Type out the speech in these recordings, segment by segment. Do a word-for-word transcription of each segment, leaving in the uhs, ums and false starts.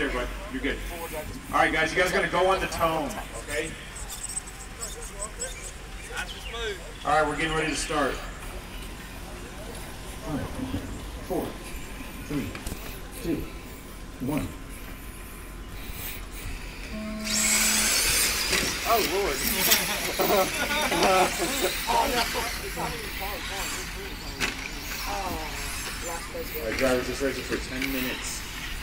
there, bud. You're good. All right, guys, you guys got to go on the tone, okay? All right, we're getting ready to start. Five, four, three, two, one. Oh, Lord. All right, drivers, just race it for ten minutes.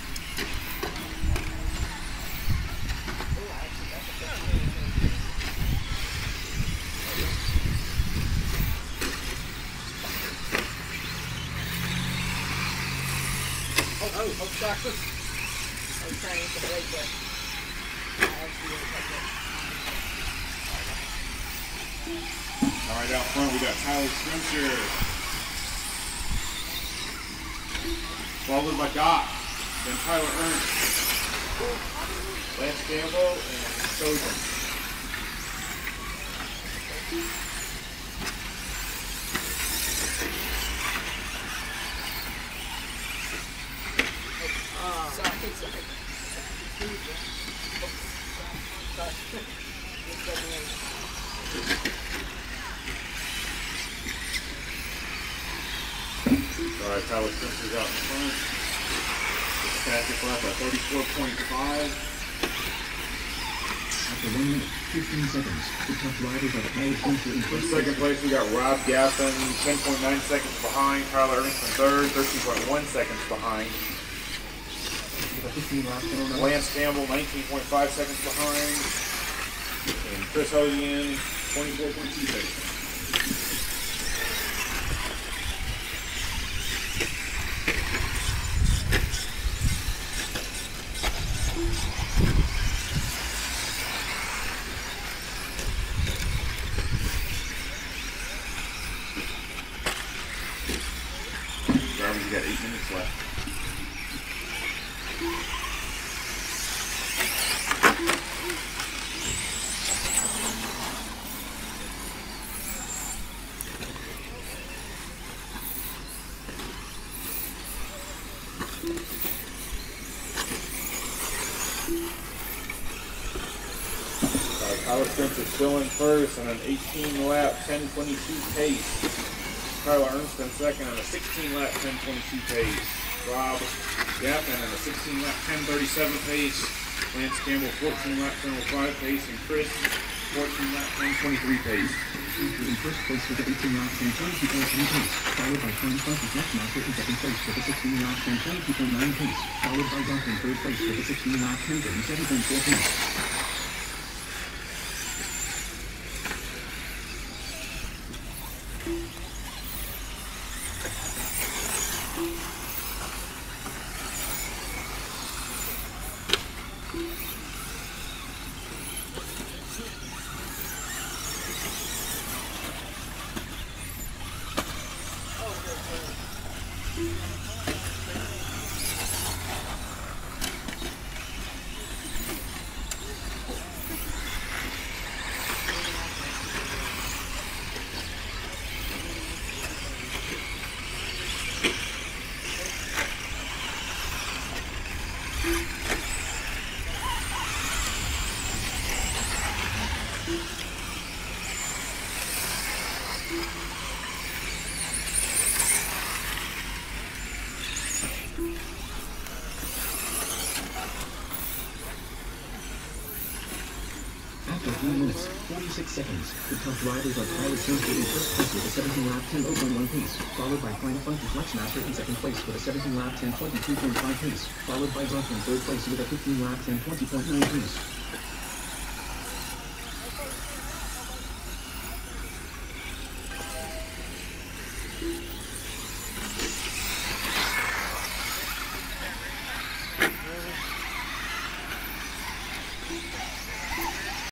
Oh, oh, obstacles. I was trying to break that. I actually didn't touch it. All right, out front, we got Tyler Spencer. Followed by Doc, then Tyler Ernst, Lance Campbell, and Sojan. Oh, sorry, sorry. All right, Tyler Spencer's out in front. Fastest lap at thirty-four point five. After one minute, fifteen seconds, the top riders are Tyler Spencer in In first second place, we got Rob Gaffin, ten point nine seconds behind. Tyler Ernst in third, thirteen point one seconds behind. with a fifteen lap penalty. Lance Campbell, nineteen point five seconds behind. And Chris Hosian, twenty-four point two seconds. Drivers, you got eight minutes left. Tyler Spencer still in first on an eighteen lap, ten twenty-two pace. Tyler Ernst in second on a sixteen lap, ten twenty-two pace. Rob Gaffin on a sixteen lap, ten thirty-seven pace. Lance Campbell, fourteen lap, ten oh five pace. And Chris, fourteen lap, ten twenty-three pace. In first place with a eighteen lap, ten twenty-two point nine pace, followed by Tony Francis next master in second place with a sixteen lap, ten twenty-two point nine pace, followed by Doc in third place with a sixteen lap, ten thirty-seven point four pace. After three minutes, forty-six seconds, the top riders are Tyler Spencer in first place with a seventeen lap, ten oh point one pace, followed by Final Funky Flexmaster in second place with a seventeen lap, ten twenty-two point five pace, followed by Doc in third place with a fifteen lap, ten twenty point nine pace.